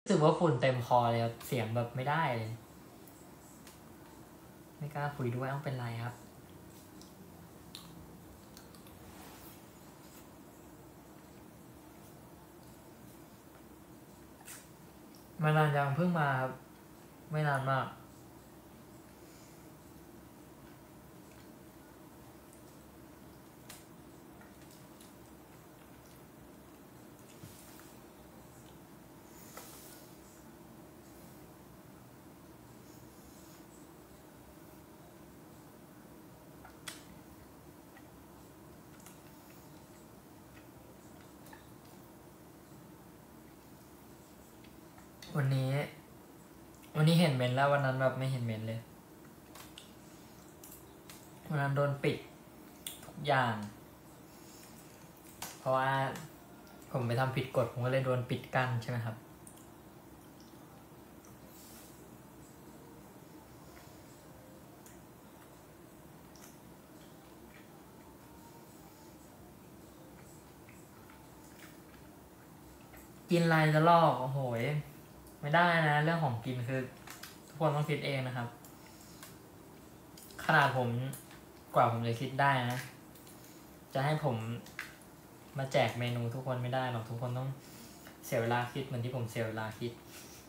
รู้สึกว่าฝุ่นเต็มคอเลยครับเสียงแบบไม่ได้เลยไม่กล้าคุยด้วยต้องเป็นไรครับมานานยังเพิ่งมาครับไม่นานมากวันนี้เห็นเมนแล้ววันนั้นแบบไม่เห็นเมนเลยวันนั้นโดนปิดทุกอย่างเพราะว่าผมไปทำผิดกฎผมก็เลยโดนปิดกั้นใช่ไหมครับกินอะไรจะลอกโอ้โหไม่ได้นะเรื่องของกินคือทุกคนต้องคิดเองนะครับขนาดผมกว่าผมจะคิดได้นะจะให้ผมมาแจกเมนูทุกคนไม่ได้หรอกทุกคนต้องเสียเวลาคิดเหมือนที่ผมเสียเวลาคิด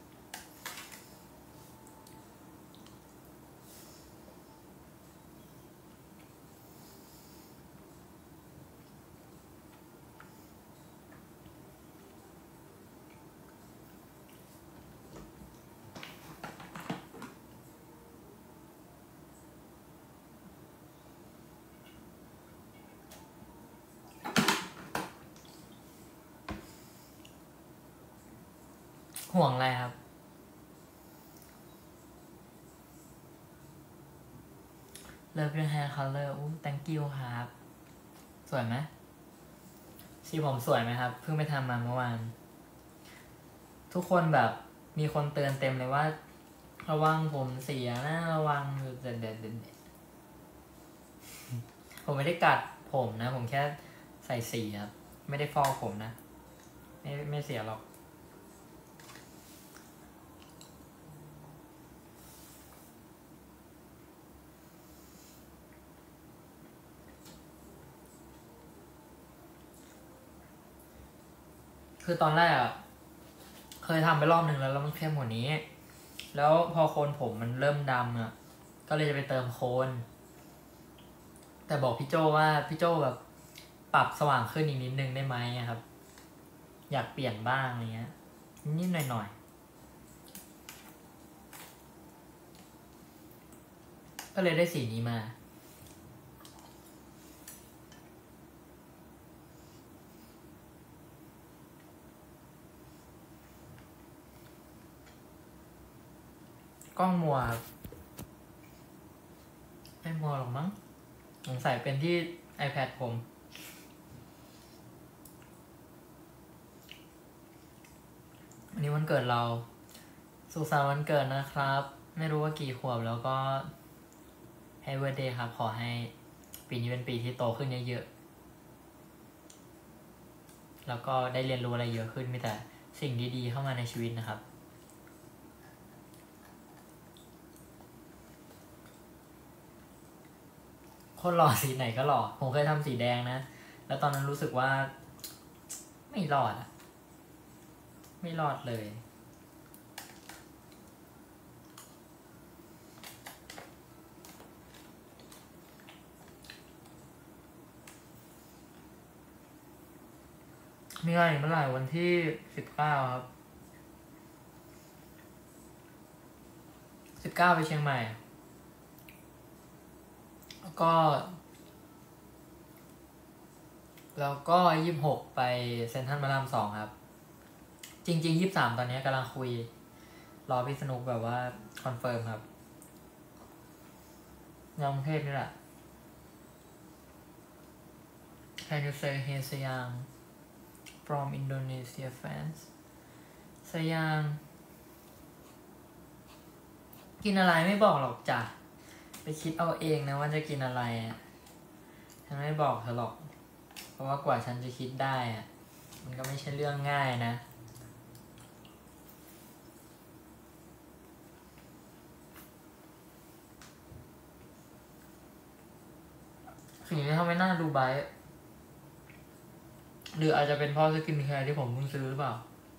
ห่วงอะไรครับLove your hair color อู้ thank you ครับสวยไหมสีผมสวยไหมครับเพิ่งไปทำมาเมื่อวานทุกคนแบบมีคนเตือนเต็มเลยว่าระวังผมเสียนะระวังเด็ดผมไม่ได้กัดผมนะผมแค่ใส่สีครับไม่ได้ฟอกผมนะไม่เสียหรอกคือตอนแรกอะเคยทำไปรอบนึงแล้วมันเข้มกว่านี้แล้วพอโคนผมมันเริ่มดำอะก็เลยจะไปเติมโคนแต่บอกพี่โจว่าพี่โจแบบปรับสว่างขึ้นอีกนิดนึงได้ไหมครับอยากเปลี่ยนบ้างอะไรเงี้ยนิดหน่อยก็เลยได้สีนี้มากล้องมัวครับไม่มัวหรอกมั้งสงสัยเป็นที่ iPad ผมวันนี้วันเกิดเราสุขสันต์วันเกิดนะครับไม่รู้ว่ากี่ขวบแล้วก็ให้เบิร์ธเดย์ครับขอให้ปีนี้เป็นปีที่โตขึ้นเยอะๆแล้วก็ได้เรียนรู้อะไรเยอะขึ้นมีแต่สิ่งดีๆเข้ามาในชีวิตนะครับคนหล่อสีไหนก็หล่อผมเคยทำสีแดงนะแล้วตอนนั้นรู้สึกว่าไม่รอดอะไม่รอดเลยมีงานอีกเมื่อไหร่วันที่19ครับ19ไปเชียงใหม่แล้วก็26ไปเซ็นทรัลพระราม2ครับจริงๆ23ตอนนี้กำลังคุยรอพี่สนุกแบบว่าคอนเฟิร์มครับในกรุงเทพนี่แหละ Can you say hey สยาม from Indonesia fans สยามกินอะไรไม่บอกหรอกจ้ะไปคิดเอาเองนะว่าจะกินอะไรฉันไม่บอกเธอหรอกเพราะว่ากว่าฉันจะคิดได้มันก็ไม่ใช่เรื่องง่ายนะสิ่งที่ทำให้หน้าดูไบรท์หรืออาจจะเป็นเพราะสกินแคร์ที่ผมเพิ่งซื้อหรือเปล่า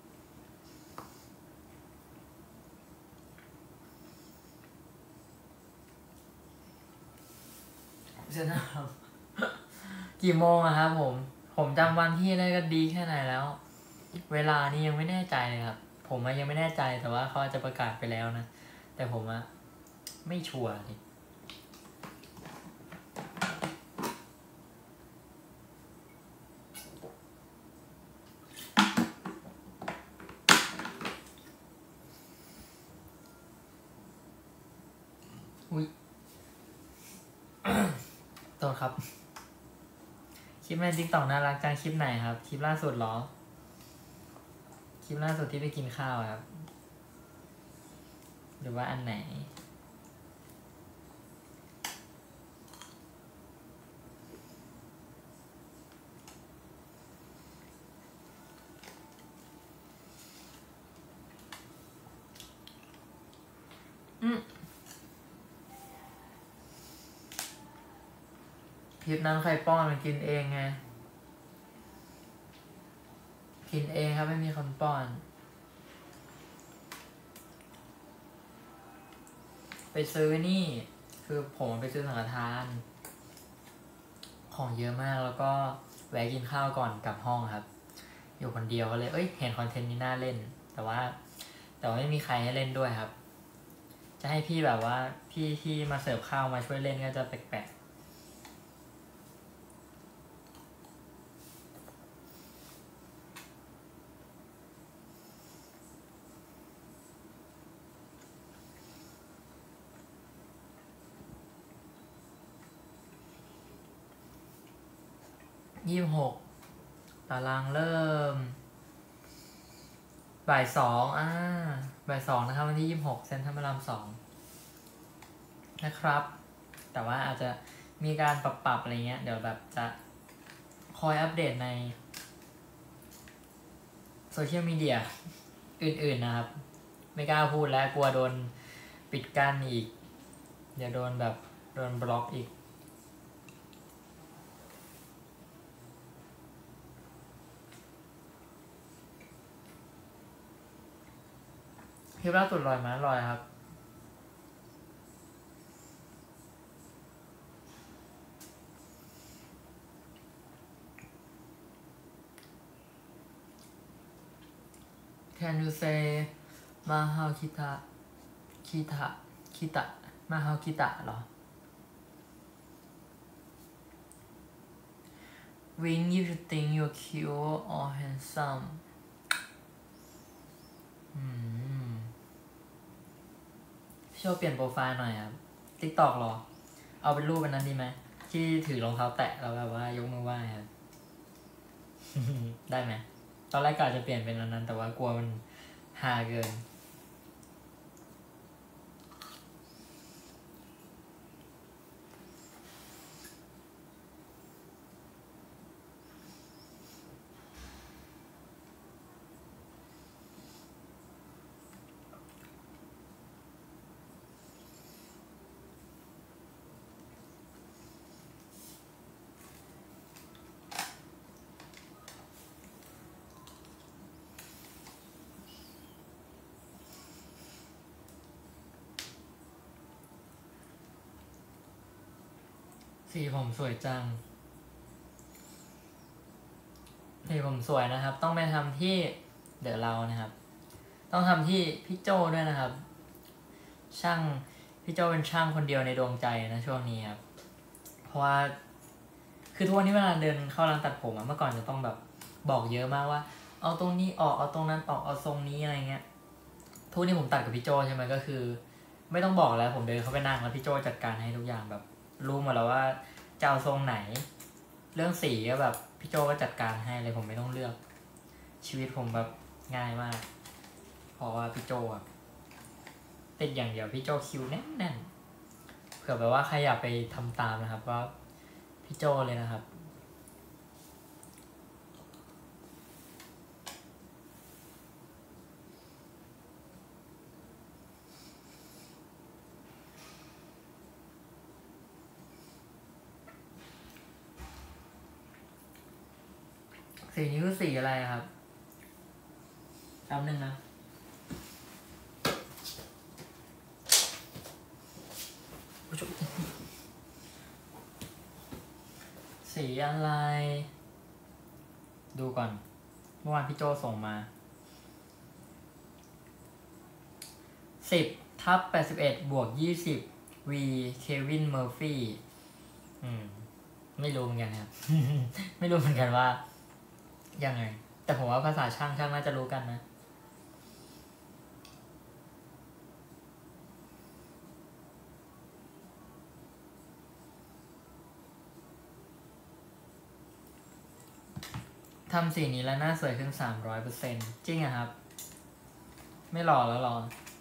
เสร็จนะครับกี่โมงอะครับผมจำวันที่ได้ก็ดีแค่ไหนแล้ว เวลานี่ยังไม่แน่ใจเลยครับผมยังไม่แน่ใจแต่ว่าเขาจะประกาศไปแล้วนะแต่ผมไม่ชัวร์ดิอุ้ย โทษครับคลิปในติ๊กต็อกน่ารักจังคลิปไหนครับคลิปล่าสุดเหรอคลิปล่าสุดที่ไปกินข้าวครับหรือว่าอันไหนคลิปนั้นใครป้อนมันกินเองไงกินเองครับไม่มีคนป้อนไปซื้อนี่คือผมไปซื้อสังฆทานของเยอะมากแล้วก็แวะกินข้าวก่อนกลับห้องครับอยู่คนเดียวก็เลยเห็นคอนเทนต์นี้น่าเล่นแต่ว่าไม่มีใครให้เล่นด้วยครับจะให้พี่แบบว่าพี่ที่มาเสิร์ฟข้าวมาช่วยเล่นก็จะแปลกๆ26ตารางเริ่มบ่าย2บ่าย2นะครับวันที่26เซ็นทรัลพระราม2นะครับแต่ว่าอาจจะมีการปรับอะไรเงี้ยเดี๋ยวแบบจะคอยอัปเดตในโซเชียลมีเดียอื่นๆนะครับไม่กล้าพูดแล้วกลัวโดนปิดกั้นอีกเดี๋ยวโดนบล็อกอีกคลิปล่าสุดลอยมาลอยครับCan you say มาฮาวคิตะมาฮาวคิตะเหรอ Wing if you think you're cute or handsome พี่โชว์เปลี่ยนโปรไฟล์หน่อยครับ TikTok หรอเอาเป็นรูปเป็นนั้นดีไหมที่ถือรองเท้าแตะแล้วแบบว่ายกมือไหว้ครับ ได้ไหมตอนแรกกะจะเปลี่ยนเป็นอันนั้นแต่ว่ากลัวมันฮาเกินสีผมสวยจังสีผมสวยนะครับต้องไปทำที่เดี๋ยวเรานะครับต้องทำที่พี่โจด้วยนะครับช่างพี่โจเป็นช่างคนเดียวในดวงใจนะช่วงนี้ครับเพราะว่าคือทุกวันนี้เวลาเดินเข้าร้านตัดผมเมื่อก่อนจะต้องแบบบอกเยอะมากว่าเอาตรงนี้ออกเอาตรงนั้นออกเอาทรงนี้อะไรเงี้ยทุกนี้ผมตัดกับพี่โจใช่ไหมก็คือ ไม่ต้องบอกแล้วผมเดินเข้าไปนั่งแล้วพี่โจจัดการให้ทุกอย่างแบบรู้หมดแล้วว่าจะเอาทรงไหน เรื่องสีก็แบบพี่โจก็จัดการให้เลยผมไม่ต้องเลือกชีวิตผมแบบง่ายมากเพราะว่าพี่โจติดอย่างเดียวพี่โจคิวแน่นๆเผื่อแบบว่าใครอยากไปทำตามนะครับว่าพี่โจเลยนะครับสีนี้คือสีอะไรครับแป๊บนึงนะสีอะไรดูก่อนเมื่อวานพี่โจส่งมา10/81+20 V เควินเมอร์ฟี่ไม่รู้เหมือนกันครับ ไม่รู้เหมือนกันว่ายังไงแต่ผมว่าภาษาช่างน่าจะรู้กันนะทำสีนี้แล้วหน้าสวยขึ้น300%จริงอะครับไม่หล่อแล้วหรอ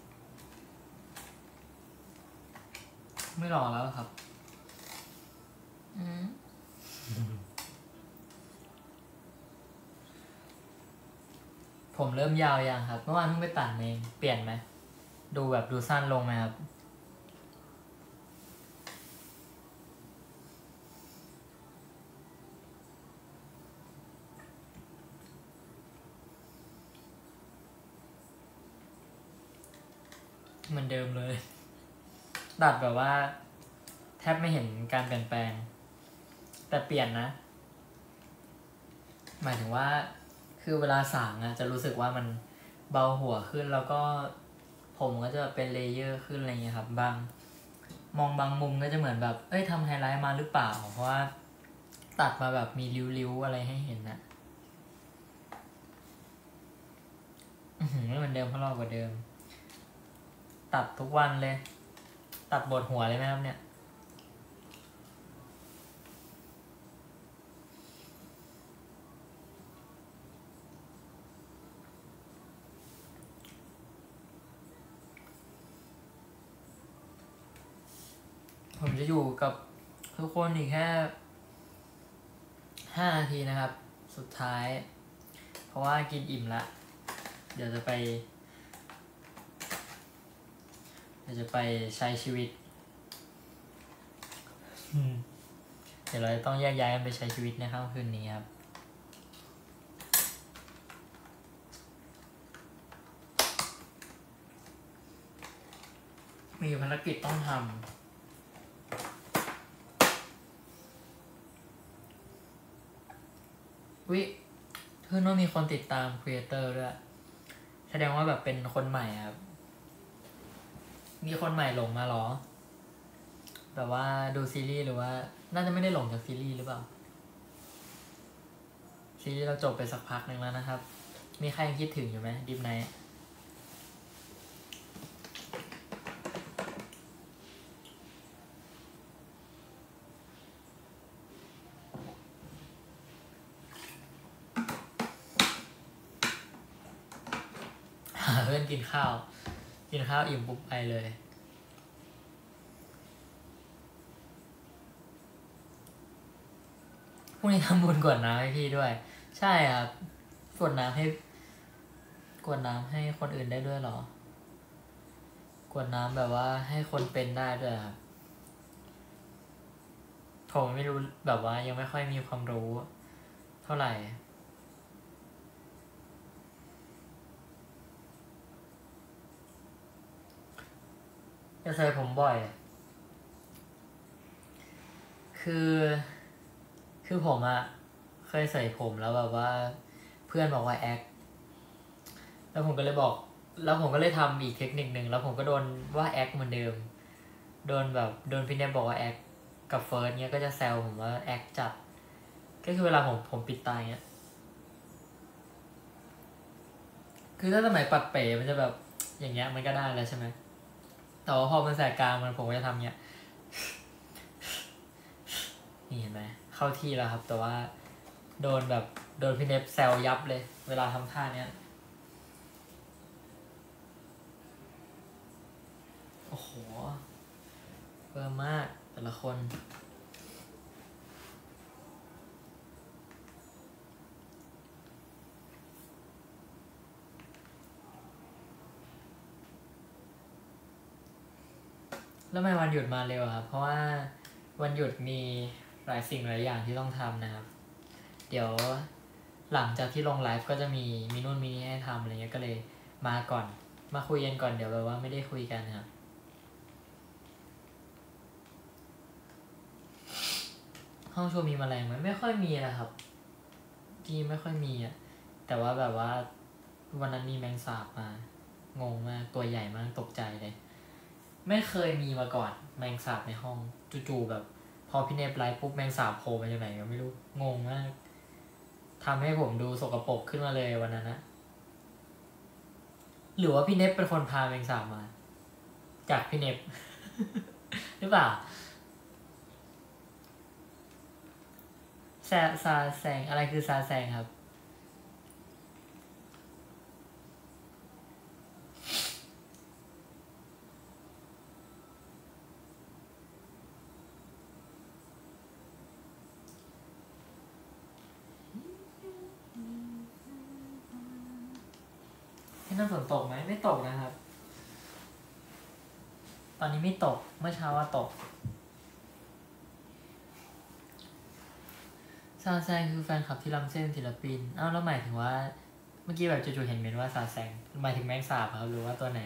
ไม่หล่อแล้วครับผมเริ่มยาวยังครับเมื่อวานเพิ่งไปตัดเองเปลี่ยนไหมดูแบบดูสั้นลงไหมครับเหมือนเดิมเลยตัดแบบว่าแทบไม่เห็นการเปลี่ยนแปลงแต่เปลี่ยนนะหมายถึงว่าคือเวลาสางอะจะรู้สึกว่ามันเบาหัวขึ้นแล้วก็ผมก็จะเป็นเลเยอร์ขึ้นอะไรเงี้ยครับบางมองบางมุมก็จะเหมือนแบบทำไฮไลท์มาหรือเปล่าเพราะว่าตัดมาแบบมีริ้วๆอะไรให้เห็นนะไม่เหมือนเดิมเพราะเรากว่าเดิมตัดทุกวันเลยตัดบทหัวเลยไหมครับเนี่ยผมจะอยู่กับทุกคนอีกแค่5 นาทีนะครับสุดท้ายเพราะว่ากินอิ่มละเดี๋ยวจะไปใช้ชีวิตเดี๋ยวเราจะต้องแยกย้ายกันไปใช้ชีวิตในค่ำคืนนี้ครับมีภารกิจต้องทำวิเพื่อนว่ามีคนติดตามครีเอเตอร์ด้วยแสดงว่าแบบเป็นคนใหม่ครับมีคนใหม่หลงมาหรอแบบว่าดูซีรีส์หรือว่าน่าจะไม่ได้หลงจากซีรีส์หรือเปล่าซีรีส์เราจบไปสักพักหนึ่งแล้วนะครับมีใครยังคิดถึงอยู่ไหมดิฟไนท์เพื่อนกินข้าวอิ่มปุ๊บไปเลยพรุ่งนี้ทำบุญกรวดน้ำให้พี่ด้วยใช่ครับกรวดน้ำให้คนอื่นได้ด้วยเหรอกรวดน้ำแบบว่าให้คนเป็นได้ด้วยครับผมไม่รู้แบบว่ายังไม่ค่อยมีความรู้เท่าไหร่จะใส่ผมบ่อยคือผมอะเคยใส่ผมแล้วแบบว่าเพื่อนบอกว่าแอคแล้วผมก็เลยบอกแล้วผมก็เลยทำอีกเทคนิคหนึ่งแล้วผมก็โดนว่าแอคเหมือนเดิมโดนพี่เนทบอกว่าแอคกับเฟิร์สเนี้ยก็จะแซวผมว่าแอคจัดก็คือเวลาผมปิดตาเงี้ยคือถ้าสมัยปัดเป๋มันจะแบบอย่างเงี้ยมันก็ได้แล้วใช่ไหมแต่ว่าพอมันแสกกลางมันผมก็จะทำเงี้ยนี่เห็นไหมเข้าที่แล้วครับแต่ว่าโดนพี่เนฟแซวยับเลยเวลาทำท่าเนี้ยโอ้โหเบอร์มากแต่ละคนแล้วทำไมวันหยุดมาเร็วครับเพราะว่าวันหยุดมีหลายสิ่งหลายอย่างที่ต้องทำนะครับเดี๋ยวหลังจากที่ลงไลฟ์ก็จะมีนู่นมีนี่ให้ทำอะไรเงี้ยก็เลยมาก่อนมาคุยกันก่อนเดี๋ยวแบบว่าไม่ได้คุยกันครับห้องโชว์มีแมลงไหมไม่ค่อยมีนะครับที่ไม่ค่อยมีอ่ะแต่ว่าแบบว่าวันนั้นมีแมงสาบมางงมากตัวใหญ่มากตกใจเลยไม่เคยมีมาก่อนแมงสาบในห้องจู่ๆแบบพอพี่เนปไลฟ์ปุ๊บแมงสาบโผล่มาจากไหนก็ไม่รู้งงมากทำให้ผมดูสกปรกขึ้นมาเลยวันนั้นนะหรือว่าพี่เนปเป็นคนพาแมงสาบมาจากพี่เนป หรือเปล่าซาแซงอะไรคือซาแซงครับที่นั่นฝนตกไหมไม่ตกนะครับตอนนี้ไม่ตกเมื่อเช้าว่าตกซาแซงคือแฟนคลับที่ล้ำเส้นศิลปินอ้าวแล้วหมายถึงว่าเมื่อกี้แบบจู่ๆเห็นเมนว่าซาแซงหมายถึงแมงสาบครับหรือว่าตัวไหน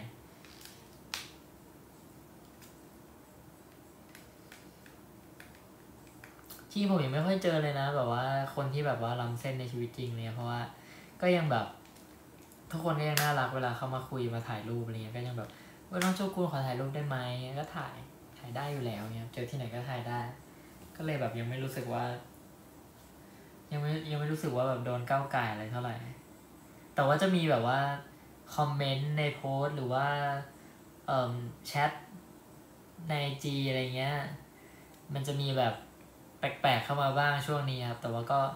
ที่ผมยังไม่ค่อยเจอเลยนะแบบว่าคนที่แบบว่าล้ำเส้นในชีวิตจริงเนี่ยเพราะว่าก็ยังแบบทุกคนก็ยังน่ารักเวลาเข้ามาคุยมาถ่ายรูปอะไรเงี้ยก็ยังแบบน้องโชกุนขอถ่ายรูปได้ไหมก็ถ่ายได้อยู่แล้วเนี่ยเจอที่ไหนก็ถ่ายได้ก็เลยแบบยังไม่รู้สึกว่ายังไม่รู้สึกว่าแบบโดนก้าวก่ายอะไรเท่าไหร่แต่ว่าจะมีแบบว่าคอมเมนต์ในโพสต์หรือว่าแชทใน IG อะไรเงี้ยมันจะมีแบบแปลกๆเข้ามาบ้างช่วงนี้ครับแต่ว่าก็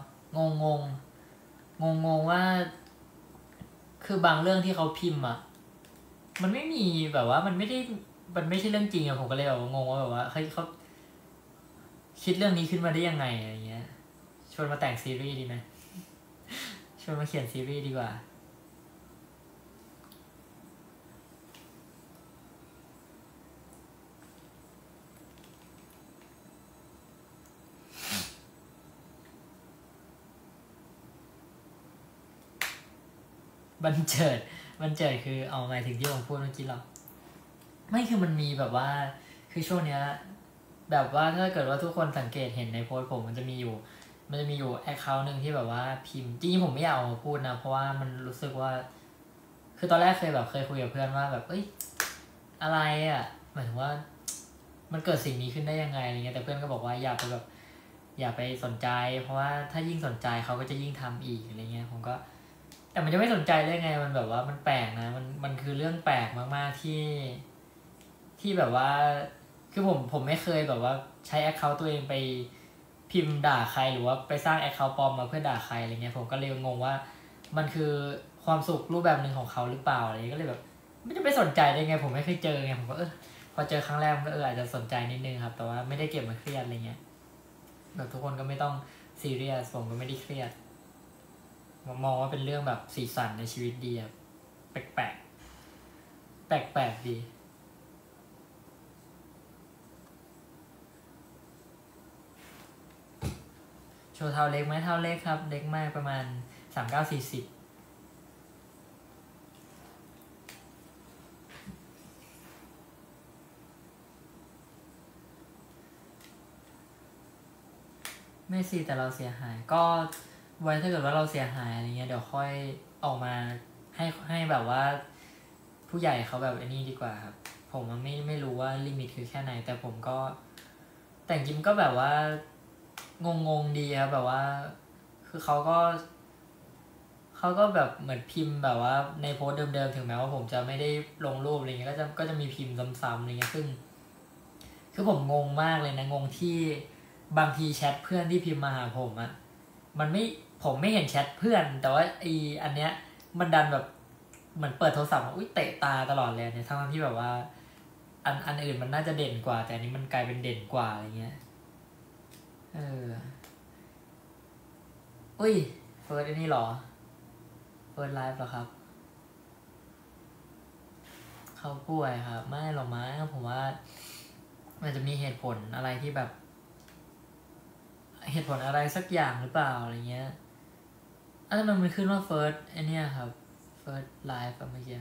งงว่าคือบางเรื่องที่เขาพิมพ์อ่ะมันไม่มีแบบว่ามันไม่ใช่เรื่องจริงอะผมก็เลยแบบงงว่าแบบว่าเฮ้ยเขาคิดเรื่องนี้ขึ้นมาได้ยังไงอะไรเงี้ยชวนมาแต่งซีรีส์ดีไหมชวนมาเขียนซีรีส์ดีกว่าบันเจิดคือเอาหมายถึงที่ผมพูดเมื่อกี้หรอไม่คือมันมีแบบว่าคือช่วงเนี้ยแบบว่าถ้าเกิดว่าทุกคนสังเกตเห็นในโพสต์ผมมันจะมีอยู่แอคเคาท์หนึ่งที่แบบว่าพิมพ์จริงๆผมไม่อยากเอามาพูดนะเพราะว่ามันรู้สึกว่าคือตอนแรกเคยคุยกับเพื่อนว่าแบบเอ้ยอะไรอ่ะหมายถึงว่ามันเกิดสิ่งนี้ขึ้นได้ยังไงอะไรเงี้ยแต่เพื่อนก็บอกว่าอย่าไปสนใจเพราะว่าถ้ายิ่งสนใจเขาก็จะยิ่งทำอีกอะไรเงี้ยผมก็แต่มันจะไม่สนใจได้ไงมันแบบว่ามันแปลกนะมันคือเรื่องแปลกมากๆที่แบบว่าคือผมไม่เคยแบบว่าใช้แอคเคาท์ตัวเองไปพิมพ์ด่าใครหรือว่าไปสร้างแอคเคาท์ปลอมมาเพื่อด่าใครอะไรเงี้ยผมก็เลยงงว่ามันคือความสุขรูปแบบหนึ่งของเขาหรือเปล่าอะไรก็เลยแบบไม่จะไปสนใจได้ไงผมไม่เคยเจอไงผมก็พอเจอครั้งแรกมันก็อาจจะสนใจนิดนึงครับแต่ว่าไม่ได้เก็บมาเครียดอะไรเงี้ยแบบทุกคนก็ไม่ต้องซีเรียสผมก็ไม่ได้เครียดมองว่าเป็นเรื่องแบบสีสันในชีวิตดีครับแปลกแปลกดีโชว์เท้าเล็กไหมเท้าเล็กครับเล็กมากประมาณ39-40ไม่สิแต่เราเสียหายก็ไว้ถ้าเกิดว่าเราเสียหายอะไรเงี้ยเดี๋ยวค่อยออกมาให้แบบว่าผู้ใหญ่เขาแบบไอ้นี่ดีกว่าครับผมมันไม่รู้ว่าลิมิตคือแค่ไหนแต่ผมก็แต่จริงก็แบบว่างงดีครับแบบว่าคือเขาก็แบบเหมือนพิมพ์แบบว่าในโพสต์เดิมๆถึงแม้ว่าผมจะไม่ได้ลงรูปอะไรเงี้ยก็จะมีพิมพ์ซ้ำๆอะไรเงี้ยซึ่งคือผมงงมากเลยนะงงที่บางทีแชทเพื่อนที่พิมพ์มาหาผมอะมันไม่ผมไม่เห็นแชทเพื่อนแต่ว่าอันเนี้ยมันดันแบบเหมือนเปิดโทรศัพท์อุ้ยเตะตาตลอดเลยเนี่ยทั้งที่แบบว่าอันอื่นมันน่าจะเด่นกว่าแต่อันนี้มันกลายเป็นเด่นกว่าอะไรเงี้ยเอออุ้ยเฟิร์สไอ้นี่หรอเฟิร์สไลฟ์เหรอครับเขาป่วยครับไม่หรอกมั้งผมว่ามันจะมีเหตุผลอะไรที่แบบเหตุผลอะไรสักอย่างหรือเปล่าอะไรเงี้ยทำไมมันขึ้นว่า first ไอเนี้ยครับ first live เมื่อกี้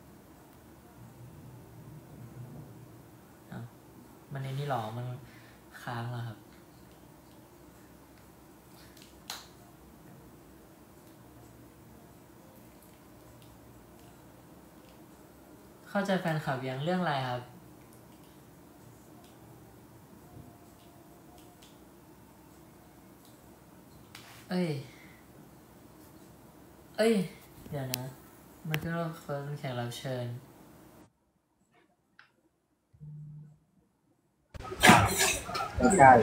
มันในนี่หรอมันค้างเหรอครับเข้าใจแฟนคลับยังเรื่องอะไรครับเอ้ยเดี๋ยวนะมันขึ้นว่า first แขกรับเชิญใช่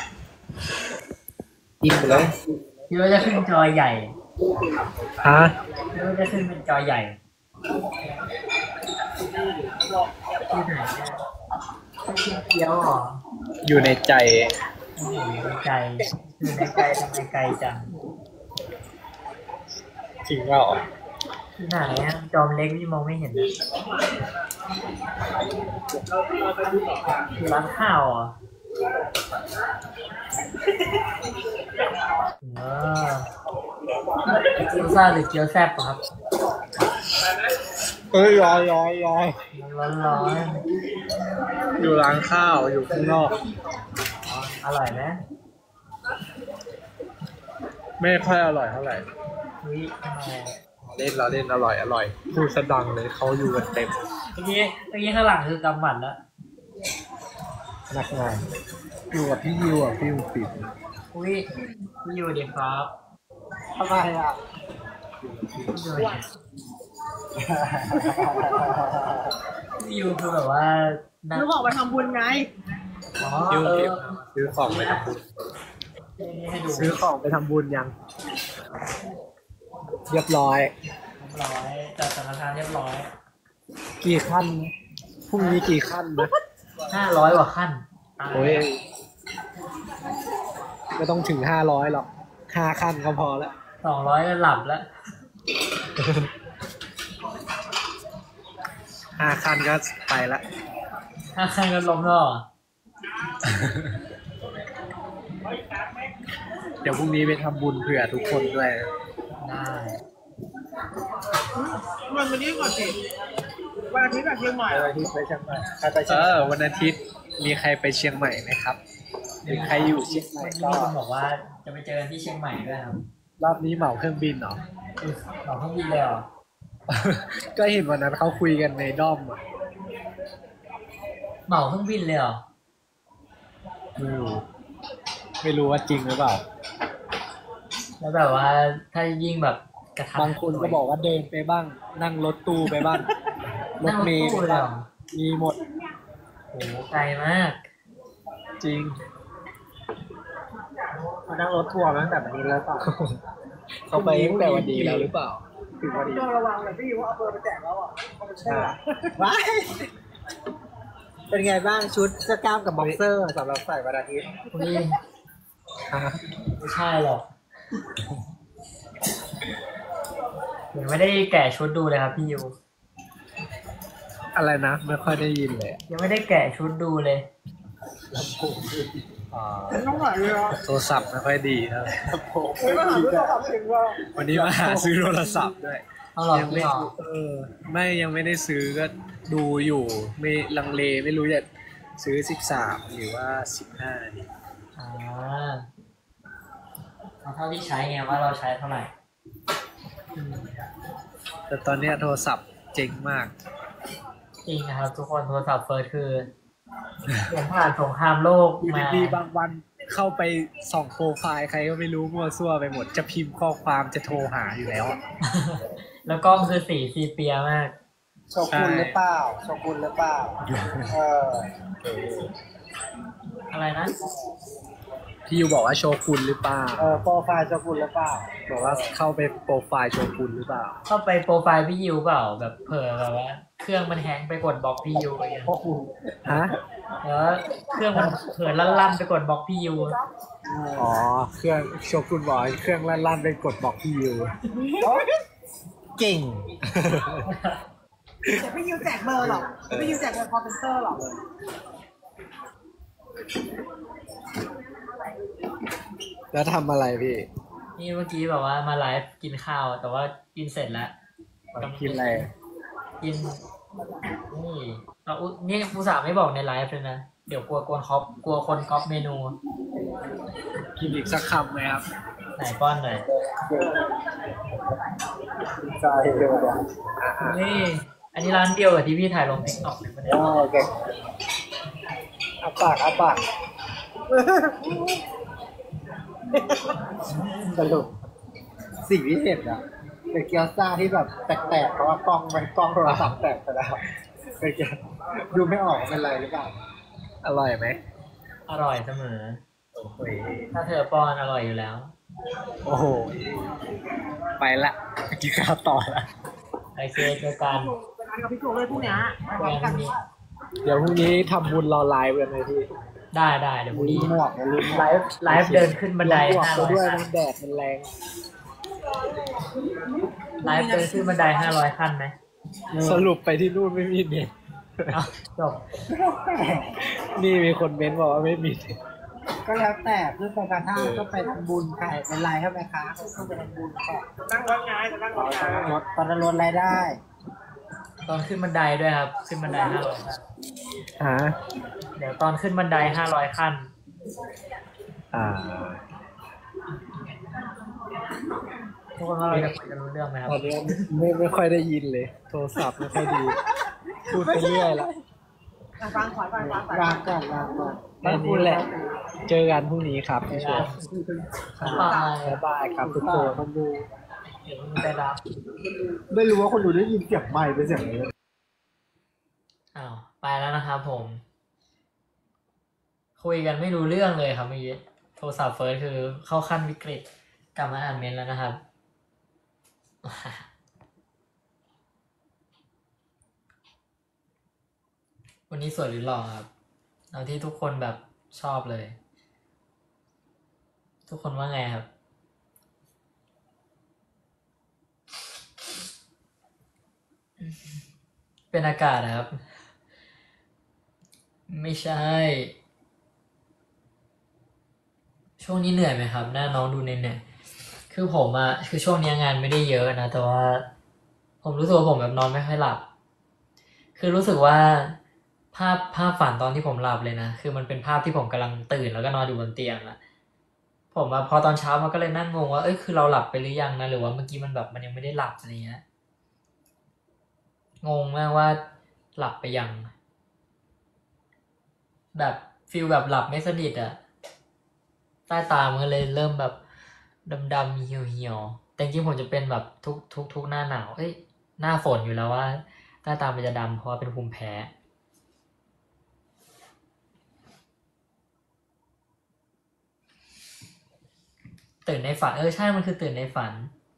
ยิงไปเลยคิดว่าจะขึ้นจอใหญ่ฮะคิดว่าจะขึ้นเป็นจอใหญ่ที่ไหนเนี่ยเกียวหรออยู่ในใจอยู่ในใจอยู่ในใจทำไมไกลจังจริงว่าที่ไหนอะจอมเล็กที่มองไม่เห็นนะอยู่ร้านข้าวอ่ะเกี๊ยวซ่าหรือเกี๊ยวแซ่บครับเอ้ยร้อนอยู่ร้านข้าวอยู่ข้างนอกอร่อยไหมไม่ค่อยอร่อยเท่าไหร่เล่นเราเล่นอร่อยพูดสะดังเลยเขาอยู่กันเต็มเมื่อกี้ข้างหลังคือกำหมัดแล้วนักงานอยู่กับพี่ยิวพี่ยูปิดพี่ยูดีครับทำไมอ่ะพี่ยูคือแบบว่าซื้อของไปทำบุญไงซื้อของไปทำบุญซื้อของไปทำบุญยังเรียบร้อยจัดสถานการณ์เรียบร้อยกี่ขั้นพรุ่งนี้กี่ขั้นนะ 500 กว่าขั้นโอ้ยไม่ต้องถึง500หรอก5ขั้นก็พอแล้ว 200ก็หลับแล้ว 5ขั้นก็ไปละ 5ขั้นก็ล้มแล้วเดี๋ยวพรุ่งนี้ไปทำบุญเผื่อทุกคนด้วยได้วันนี้ก่อนสิวันอาทิตย์กับเชียงใหม่วันอาทิตย์ไปเชียงใหม่ใครไปวันอาทิตย์มีใครไปเชียงใหม่ไหมครับหรือใครอยู่เชียงใหม่ก็มีคนบอกว่าจะไปเจอกันที่เชียงใหม่ด้วยครับรอบนี้เหมาเครื่องบินเหรอเหมาเครื่องบินเลยเหรอก็เห็นวันนั้นเขาคุยกันในด้อมอ่ะเหมาเครื่องบินเลยเหรอไม่รู้ว่าจริงหรือเปล่าแล้วแบบว่าถ้ายิ่งแบบกระทับบางคนก็บอกว่าเดินไปบ้างนั่งรถตู้ไปบ้างรถเมล์ไปบ้างมีหมดโอ้ไกลมากจริงมานั่งรถทัวร์ตั้งแต่วันนี้แล้วเปล่าเขาไปตั้งแต่วันนี้แล้วหรือเปล่าถึงวันนี้ต้องระวังเลยพี่ว่าเอาเบอร์ไปแจกแล้วอ่ะใช่ว้าเป็นไงบ้างชุดเสื้อกล้ามกับบ็อกเซอร์สำหรับใส่วันอาทิตย์นี่ไม่ใช่หรอกยังไม่ได้แกะชุดดูเลยครับพี่ยูอะไรนะไม่ค่อยได้ยินเลยยังไม่ได้แกะชุดดูเลยโทรศัพท์ไม่ค่อยดีครับวันนี้มาหาซื้อโทรศัพท์ด้วยยังไม่ได้ซื้อก็ดูอยู่ไม่ลังเลไม่รู้จะซื้อ13หรือว่า15ดีเท่าที่ใช้ไงว่าเราใช้เท่าไหร่แต่ตอนนี้โทรศัพท์เจ๋งมากจริงนะครับทุกคนโทรศัพท์เฟิร์สคือเปลี่ยนผ่านสงครามโลกมาดีบางวันเข้าไปส่องโปรไฟล์ใครก็ไม่รู้มั่วซั่วไปหมดจะพิมพ์ข้อความจะโทรหาอยู่แล้วแล้วกล้องคือสีซีเปียมากโชกุนหรือเปล่าอะไรนะพี่ยูบอกว่าโชกุนหรือเปล่าโปรไฟล์โชกุนหรือเปล่าบอกว่าเข้าไปโปรไฟล์โชกุนหรือเปล่าเข้าไปโปรไฟล์พี่ยูเปล่าแบบเผลอแบบว่าเครื่องมันแฮงไปกดบล็อกพี่ยูไปอย่างฮะแล้วเครื่องมันเผลอลั่นๆไปกดบล็อกพี่ยูอ๋อเครื่องโชกุนบอกเครื่องลั่นๆไปกดบล็อกพี่ยูเก่งแต่พี่ยูแจกเบอร์หรอพี่ยูแจกเบอร์คอลเซ็นเตอร์หรอแล้วทำอะไรพี่นี่เมื่อกี้แบบว่ามาไลฟ์กินข้าว แต่ว่ากินเสร็จแล้วกินอะไรกินนี่เรานี่อุตส่าห์ไม่บอกในไลฟ์เลยนะ เดี๋ยวกลัวกลัวคนก๊อปเมนูกินอีกสักคำไหมครับไหนป้อนหน่อยใช่เดี๋ยวเดี๋ยวนี่อันนี้ร้านเดียวกับที่พี่ถ่ายลงติ๊กต็อกเลยปะเนี่ยโอเคอาปากสรุปสิ่งที่เห็นอะเป็นเกี๊ยวซ่าที่แบบแตกๆเพราะว่ากล้องโทรศัพท์แตกไปแล้วเป็นเกี๊ยวดูไม่ออกว่าเป็นไรหรือเปล่าอร่อยไหมอร่อยเสมอโอ้โหถ้าเธอป้อนอร่อยอยู่แล้วโอ้โหไปละไปกินข้าวต่อละโอเคเจอกันเป็นอันกับพี่โจเลยพวกเนี้ยเจอกันพรุ่งนี้เดี๋ยวพรุ่งนี้ทำบุญรอไลฟ์กันไหมพี่ได้เดี๋ยวพรุ่งนี้หมวกอย่าลืมไลฟ์เดินขึ้นบันไดบวกไปด้วย 500 ขั้นมันแดดมันแรงไลฟ์เดินขึ้นบันได500 ขั้นไหมสรุปไปที่นู่นไม่มีเน็ตเอาจบนี่มีคนเม้นบอกว่าไม่มีเน็ตก็แล้วแต่เพื่อไปกระท่าก็ไปทำบุญใครเป็นไรให้ไหมคะก็ไปทำบุญแค่นั่งรถไงนั่งรถตอนนั้นรถรายได้ตอนขึ้นบันไดด้วยครับ ขึ้นบันได500 ขั้นฮะเดี๋ยวตอนขึ้นบันได500 ขั้นอ่าทุกคนว่าเราจะคุยกันรู้เรื่องไหมครับตอนนี้ไม่ค่อยได้ยินเลย โทรศัพท์ไม่ค่อยดี พูดไปเรื่อยละวางก่อนวางก่อนแค่นี้แหละ เจอกันพรุ่งนี้ครับพี่ชวนบายบ๊ายบายครับทุกคนคนดูเดี๋ยวมึงไปรับไม่รู้ว่าคนดูได้ยินเสียงใหม่เป็นเสียงอะไรอ้าวไปแล้วนะครับผม คุยกันไม่รู้เรื่องเลยครับเมื่อกี้โทรศัพท์เฟิร์สคือเข้าขั้นวิกฤตกลับมาอ่านเมนต์แล้วนะครับ วันนี้สวยหรือหล่อครับเอาที่ทุกคนแบบชอบเลย ทุกคนว่าไงครับ เป็นอากาศนะครับ ไม่ใช่ ช่วงนี้เหนื่อยไหมครับหน้าน้องดูเหนื่อยๆคือผมอะคือช่วงนี้งานไม่ได้เยอะนะ แต่ว่า ผมรู้สึกว่าผมแบบนอนไม่ค่อยหลับ คือรู้สึกว่าภาพฝันตอนที่ผมหลับเลยนะ คือมันเป็นภาพที่ผมกำลังตื่นแล้วก็นอนอยู่บนเตียงอะผมอะพอตอนเช้ามันก็เลยนั่งงงว่า เอ้ย คือเราหลับไปหรือยังนะ หรือว่าเมื่อกี้มันแบบมันยังไม่ได้หลับอะไรเงี้ย งงมากว่าหลับไปยัง แบบฟีลแบบหลับไม่สนิทอะใต้ตามันก็เลยเริ่มแบบดำๆเหี่ยวๆแต่จริงๆผมจะเป็นแบบทุกหน้าหนาว เอ้ย หน้าฝนอยู่แล้วว่าใต้ตามันจะดำเพราะว่าเป็นภูมิแพ้ ตื่นในฝัน ใช่ มันคือตื่นในฝัน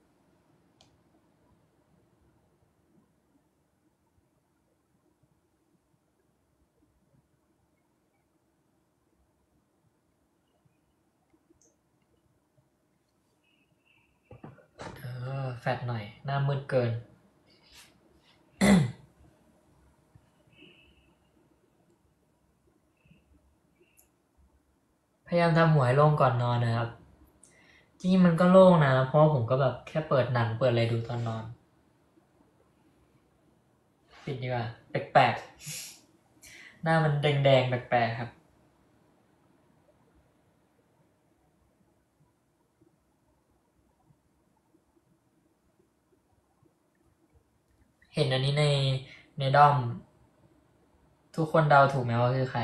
แฟดหน่อย หน้ามืดเกิน พยายามทำหัวให้โล่งก่อนนอนนะครับ จริงๆมันก็โล่งนะ เพราะว่าผมก็แบบแค่เปิดหนังเปิดอะไรดูตอนนอน ปิดดีกว่า แปลกๆ หน้ามันแดงๆ แปลกๆ ครับ เห็นอันนี้ในด้อม ทุกคนเดาถูกไหมว่าคือใคร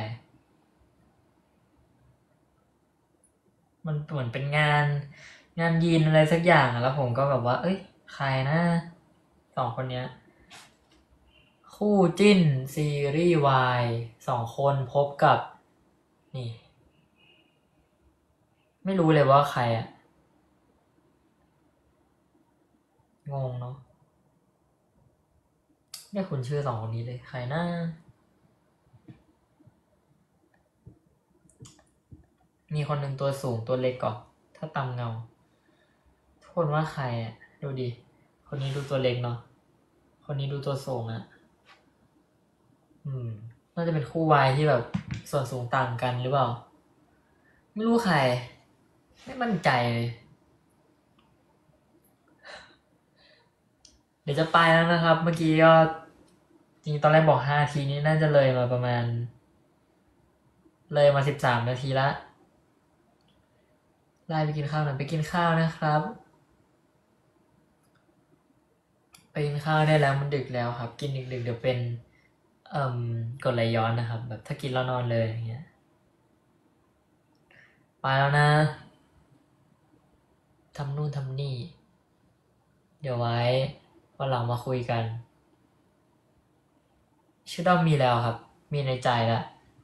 มันเหมือนเป็นงานยีนอะไรสักอย่างอะแล้วผมก็แบบว่า เอ้ย ใครนะ2 คนเนี้ย คู่จิ้นซีรีส์วาย2 คนพบกับ นี่ ไม่รู้เลยว่าใครอะงงเนาะไม่คุ้นชื่อ2 คนนี้เลย ใครนะ มีคนหนึ่งตัวสูงตัวเล็กก่อนถ้าตามเงา ทุกคนว่าใครอ่ะ ดูดิ คนนี้ดูตัวเล็กเนาะ คนนี้ดูตัวสูงอ่ะ น่าจะเป็นคู่วายที่แบบส่วนสูงต่างกันหรือเปล่า ไม่รู้ใคร ไม่มั่นใจเลยเดี๋ยวจะไปแล้วนะครับ เมื่อกี้ก็จริงๆตอนแรกบอก5 นาทีนี้น่าจะเลยมาประมาณ เลยมา13 นาทีละไล่ไปกินข้าวหน่อยไปกินข้าวนะครับ ไปกินข้าวได้แล้วมันดึกแล้วครับ กินดึกๆเดี๋ยวเป็นกรดไหลย้อนนะครับ แบบถ้ากินแล้วนอนเลยอย่างเงี้ยไปแล้วนะทำนู่นทำนี่ เดี๋ยวไว้วันหลังมาคุยกัน ชื่อด้อมมีแล้วครับ มีในใจแล้ว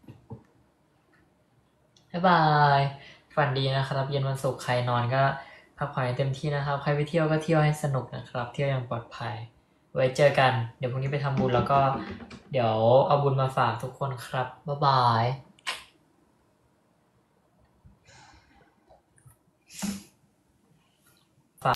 บ๊ายบายฝันดีนะครับ เย็นวันศุกร์ใครนอนก็พักผ่อนให้เต็มที่นะครับ ใครไปเที่ยวก็เที่ยวให้สนุกนะครับ เที่ยวอย่างปลอดภัย ไว้เจอกัน เดี๋ยวพรุ่งนี้ไปทำบุญแล้วก็เดี๋ยวเอาบุญมาฝากทุกคนครับ บ๊ายบาย